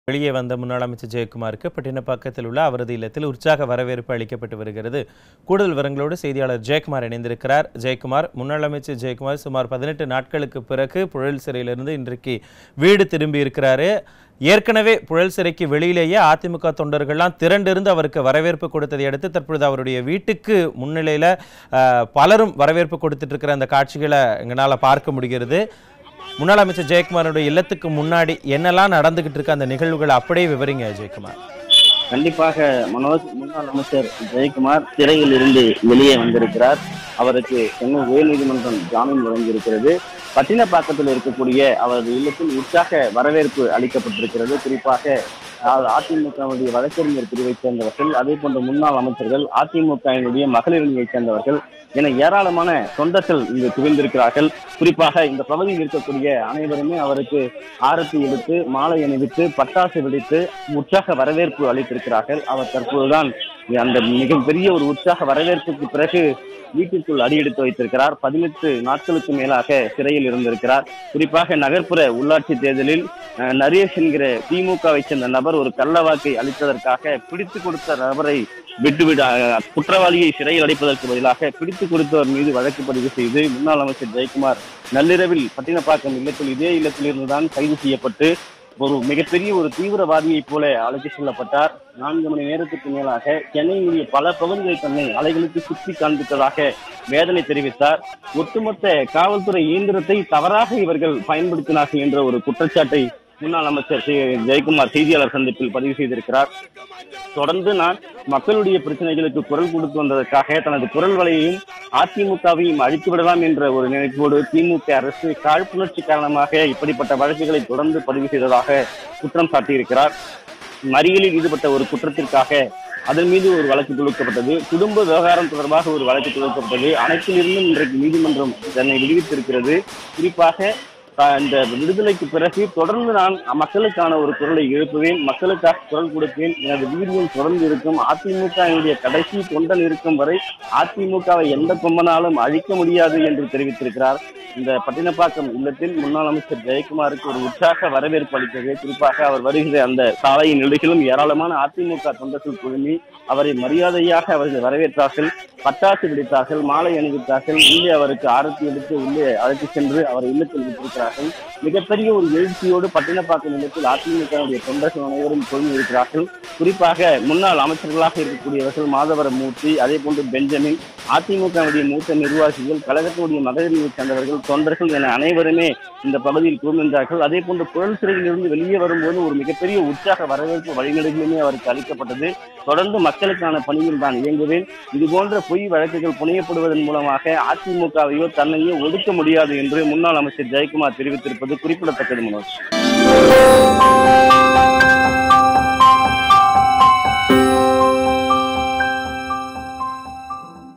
வெளியே வந்த முன்னாள் அமைச்சர் ஜெயக்குமாருக்கு பட்டினப்பாக்கத்தில் உள்ள அவரது இல்லத்தில் உற்சாக வரவேற்பு அளிக்கப்பட்டு வருகிறது. கூடுதல் விவரங்களோடு செய்தியாளர் ஜெயக்குமார் இணைந்திருக்கிறார். ஜெயக்குமார், முன்னாள் அமைச்சர் ஜெயக்குமார் சுமார் 18 நாட்களுக்கு பிறகு புழல் சிறையிலிருந்து இன்றைக்கு வீடு திரும்பி இருக்கிறாரு. ஏற்கனவே புழல் சிறைக்கு வெளியிலேயே அதிமுக தொண்டர்கள்லாம் திரண்டிருந்து அவருக்கு வரவேற்பு கொடுத்ததை அடுத்து தற்பொழுது அவருடைய வீட்டுக்கு முன்னிலையில பலரும் வரவேற்பு கொடுத்துட்டு இருக்கிற அந்த காட்சிகளை எங்களால் பார்க்க முடிகிறது. முன்னாள் அமைச்சர் ஜெயக்குமாரோட இல்லத்துக்கு முன்னாடி என்னெல்லாம் நடந்துகிட்டு இருக்க அந்த நிகழ்வுகள் அப்படியே விவரிங்க ஜெயக்குமார். கண்டிப்பாக மனோஜ், முன்னாள் அமைச்சர் ஜெயக்குமார் சிறையில் இருந்து வெளியே வந்திருக்கிறார். அவருக்கு சென்னை உயர்நீதிமன்றம் ஜாமீன் வழங்கியிருக்கிறது. பட்டினப்பாக்கத்தில் இருக்கக்கூடிய அவரது இல்லத்தில் உற்சாக வரவேற்பு அளிக்கப்பட்டிருக்கிறது. குறிப்பாக அதிமுகவுடைய வழக்கறிஞர் பிரிவைச் சேர்ந்தவர்கள், அதே போன்ற முன்னாள் அமைச்சர்கள், அதிமுகவினுடைய மகளிர் அணியைச் சேர்ந்தவர்கள் என ஏராளமான தொண்டர்கள் இங்கு குவிந்திருக்கிறார்கள். குறிப்பாக இந்த பகுதியில் இருக்கக்கூடிய அனைவருமே அவருக்கு ஆரத்தி எடுத்து மாலை அணிவித்து பட்டாசு வெடித்து உற்சாக வரவேற்பு அளித்திருக்கிறார்கள். அவர் தற்போதுதான் அந்த மிகப்பெரிய ஒரு உற்சாக வரவேற்புக்கு பிறகு வீட்டிற்குள் அடியெடுத்து வைத்திருக்கிறார். 18 நாட்களுக்கு மேலாக சிறையில் இருந்திருக்கிறார். குறிப்பாக நகர்ப்புற உள்ளாட்சி தேர்தலில் நரேஷ் என்கிற திமுகவை சேர்ந்த நபர் ஒரு கள்ள வாக்கை அளித்ததற்காக பிடித்து கொடுத்த நபரை விட்டுவிட குற்றவாளியை சிறையில் அடைப்பதற்கு பதிலாக பிடித்து கொடுத்தவர் மீது வழக்கு பதிவு செய்து முன்னாள் அமைச்சர் ஜெயக்குமார் நள்ளிரவில் பட்டினப்பாக்கம் இல்லத்தில் இதே இல்லத்தில் இருந்துதான் கைது செய்யப்பட்டு ஒரு மிகப்பெரிய ஒரு தீவிரவாதியை போல அழைத்து செல்லப்பட்டார். 4 மணி நேரத்துக்கு மேலாக சென்னையினுடைய பல பகுதிகளை தன்னை அலைகளுக்கு சுற்றி காண்பித்ததாக வேதனை தெரிவித்தார். ஒட்டுமொத்த காவல்துறை இயந்திரத்தை தவறாக இவர்கள் பயன்படுத்தினார்கள் என்ற ஒரு குற்றச்சாட்டை முன்னாள் அமைச்சர் ஜெயக்குமார் செய்தியாளர் சந்திப்பில் பதிவு செய்திருக்கிறார். தொடர்ந்து நான் மக்களுடைய பிரச்சனைகளுக்கு குரல் கொடுத்து வந்ததற்காக தனது குரல் வலையையும் அதிமுகவையும் அழித்து விடலாம் என்ற ஒரு நினைப்போடு திமுக அரசு காழ்ப்புணர்ச்சி காரணமாக இப்படிப்பட்ட வழக்குகளை தொடர்ந்து பதிவு செய்ததாக குற்றம் சாட்டியிருக்கிறார். மறியலில் ஈடுபட்ட ஒரு குற்றத்திற்காக அதன் மீது ஒரு வழக்கு தொடுக்கப்பட்டது. குடும்ப விவகாரம் தொடர்பாக ஒரு வழக்கு தொடுக்கப்பட்டது. அனைத்திலிருந்தும் இன்றைக்கு நீதிமன்றம் தன்னை விடுவித்திருக்கிறது. குறிப்பாக இந்த விடுதலைக்கு பிறகு தொடர்ந்து நான் மக்களுக்கான ஒரு குரலை எழுப்புவேன், மக்களுக்காக குரல் கொடுப்பேன், எனது வீரியம் தொடர்ந்து இருக்கும், அதிமுக கடைசி தொண்டன் இருக்கும் வரை அதிமுகவை எந்த கொம்பனாலும் அழிக்க முடியாது என்று தெரிவித்திருக்கிறார். இந்த பட்டினப்பாக்கம் இல்லத்தில் முன்னாள் அமைச்சர் ஜெயக்குமாருக்கு ஒரு உற்சாக வரவேற்பு அளித்தது. குறிப்பாக அவர் வருகிற அந்த சாலையின் நெடுகிலும் ஏராளமான அதிமுக தொண்டர்கள் குழுமி அவரை மரியாதையாக அவர்கள் வரவேற்றார்கள், பட்டாசு வெடித்தார்கள், மாலை அணிவித்தார்கள், உள்ளே அவருக்கு ஆரத்தி எடுத்து உள்ளே அழைத்து சென்று அவர் இல்லத்தில் விட்டிருக்கிறார்கள். மிகப்பெரிய ஒரு எழுச்சியோடு பட்டினப்பாக்கம் இல்லத்தில் அதிமுகவுடைய தொண்டர்கள் அனைவரும் குழுமி இருக்கிறார்கள். குறிப்பாக முன்னாள் அமைச்சர்களாக இருக்கக்கூடியவர்கள் மாதவரம் மூர்த்தி, அதே போன்று பெஞ்சமின், அதிமுகவுடைய மூத்த நிர்வாகிகள், கழகத்தினுடைய மகளிர் சேர்ந்தவர்கள், தொண்டர்கள் என அனைவருமே இந்த பகுதியில் குழுமின்றார்கள். அதே போன்று புழல் சிறையில் இருந்து வெளியே வரும்போது ஒரு மிகப்பெரிய உற்சாக வரவேற்பு வழிநெடுகளுமே அவருக்கு அளிக்கப்பட்டது. தொடர்ந்து மக்களுக்கான பணியில் தான் இயங்குவேன், இதுபோன்ற பொய் வழக்குகள் புனையப்படுவதன் மூலமாக அதிமுகவையோ தன்னையோ ஒடுக்க முடியாது என்று முன்னாள் அமைச்சர் ஜெயக்குமார் தெரிவித்திருப்பது குறிப்பிடத்தக்கது. மனோஜ்.